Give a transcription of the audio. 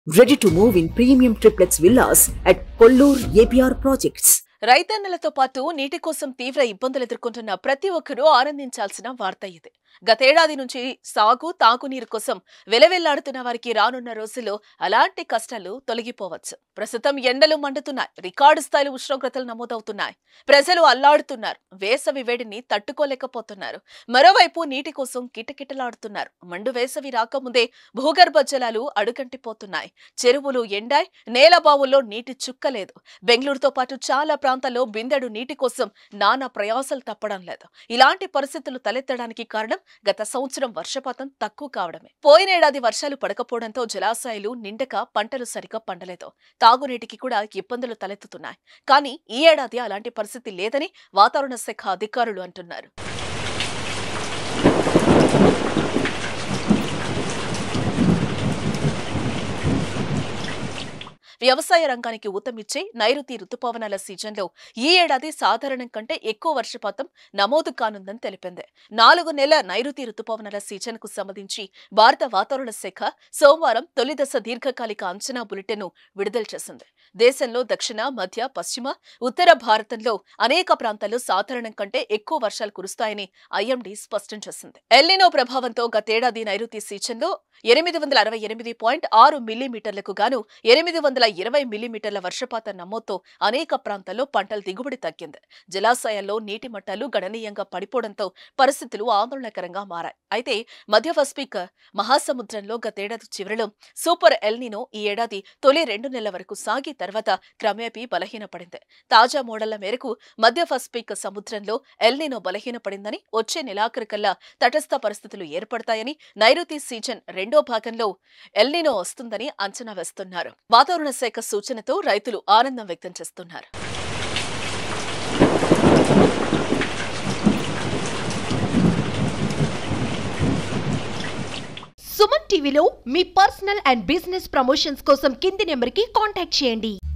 Ready to move in premium triplex villas at Kollur APR projects. రైతన్నలతో పాటు నీటి కోసం తీవ్ర ఇబ్బందులు ఎదుర్కొంటున్న ప్రతి ఒక్కరూ ఆనందించాల్సిన వార్త ఇది. గతేడాది నుంచి సాగు తాగునీరు కోసం వెలవెల్లాడుతున్న వారికి రానున్న రోజుల్లో అలాంటి కష్టాలు తొలగిపోవచ్చు. ప్రస్తుతం ఎండలు మండుతున్నాయి, రికార్డు స్థాయిలో ఉష్ణోగ్రతలు నమోదవుతున్నాయి. ప్రజలు అల్లాడుతున్నారు, వేసవి వేడిని తట్టుకోలేకపోతున్నారు. మరోవైపు నీటి కోసం కిటకిటలాడుతున్నారు. మండు వేసవి రాకముందే భూగర్భ జలాలు అడుగంటిపోతున్నాయి. చెరువులు ఎండాయి, నేల బావుల్లో నీటి చుక్కలేదు. బెంగళూరుతో పాటు చాలా ప్రాంతాల్లో బిందెడు నీటి కోసం నానా ప్రయాసాలు తప్పడం లేదు. ఇలాంటి పరిస్థితులు తలెత్తడానికి కారణం గత సంవత్సరం వర్షపాతం తక్కువ కావడమే. పోయినేడాది వర్షాలు పడకపోవడంతో జలాశయాలు నిండక పంటలు సరిగా పండలేదు. తాగునీటికి కూడా ఇబ్బందులు తలెత్తుతున్నాయి. కానీ ఈ ఏడాది అలాంటి పరిస్థితి లేదని వాతావరణ శాఖ అధికారులు అంటున్నారు. వ్యవసాయ రంగానికి ఊతమిచ్చే నైరుతి రుతుపవనాల సీజన్లో ఈ ఏడాది సాధారణం కంటే ఎక్కువ వర్షపాతం నమోదు కానుందని తెలిపింది. 4 నెలల నైరుతి రుతుపవనాల సీజన్ కు సంబంధించి భారత వాతావరణ శాఖ సోమవారం తొలి దశ దీర్ఘకాలిక అంచనా బులెటిన్ విడుదల చేసింది. దేశంలో దక్షిణ, మధ్య, పశ్చిమ, ఉత్తర భారతంలో అనేక ప్రాంతాల్లో సాధారణం కంటే ఎక్కువ వర్షాలు కురుస్తాయని ఐఎండీ స్పష్టం చేసింది. ఎల్నినో ప్రభావంతో గతేడాది నైరుతి సీజన్లో 868.6 మిల్లీమీటర్లకు గాను 820 మిల్లీమీటర్ల వర్షపాతం నమోదుతో అనేక ప్రాంతాల్లో పంటల దిగుబడి తగ్గింది. జలాశయాల్లో నీటి మట్టాలు గణనీయంగా పడిపోవడంతో పరిస్థితులు ఆందోళనకరంగా మారాయి. అయితే మధ్య పసిఫిక్ మహాసముద్రంలో గతేడాది చివరిలో సూపర్ ఎల్నినో ఈ ఏడాది తొలి 2 నెలల వరకు సాగి తర్వాత క్రమేపీ బలహీనపడింది. తాజా మోడళ్ల మేరకు మధ్య పసిఫిక్ సముద్రంలో ఎల్నినో బలహీనపడిందని, వచ్చే నెలాఖరుకల్లా తటస్థ పరిస్థితులు ఏర్పడతాయని, నైరుతి సీజన్ రెండో భాగంలో ఎల్నినో వస్తుందని అంచనా వేస్తున్నారు. వాతావరణ శాఖ సూచనతో రైతులు ఆనందం వ్యక్తం చేస్తున్నారు. సుమన్ టీవీలో మీ పర్సనల్ అండ్ బిజినెస్ ప్రమోషన్స్ కోసం కింది నెంబర్కి కాంటాక్ట్ చేయండి.